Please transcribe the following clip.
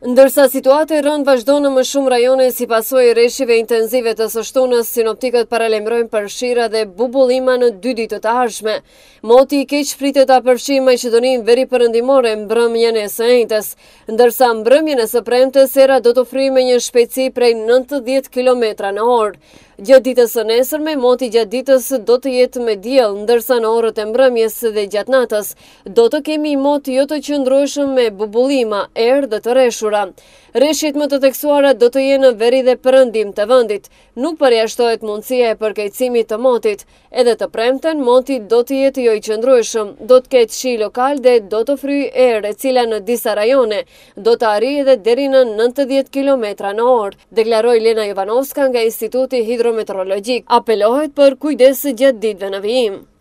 Ndërsa situata e rënd vazhdo në më shumë rajone si pasojë e rreshjeve intenzive të së shtunës, sinoptikët paralajmërojnë përfshira dhe bubullima në 2 ditë të ardhshme. Moti i keq pritet ta përfshijë Maqedoninë veriperëndimore mbrëmjen e së njëjtës, ndërsa mbrëmjen e së premtes era do të frymë me një shpejtësi prej 90 km/h. Gjatë ditës së nesërme, moti gjatë ditës do të jetë me diell, ndërsa në orët e mbrëmjes dhe gjatë natës do të kemi mot jo të qëndrueshëm me bubullima, erë dhe të rreshura. Rreshjet më të theksuara do të jenë në veri dhe perëndim të vendit. Nuk përjashtohet mundësia e përkeqësimit të motit. Edhe të premten, moti do të jetë jo i qëndrueshëm, do të ketë shi lokal dhe do të fryjë erë, e cila në disa rajone do të arrijë edhe deri në 90 km/h, deklaroi Lena Jovanovska nga Instituti Hidrometeorologjik. Apelohet për kujdes gjatë ditëve në vijim.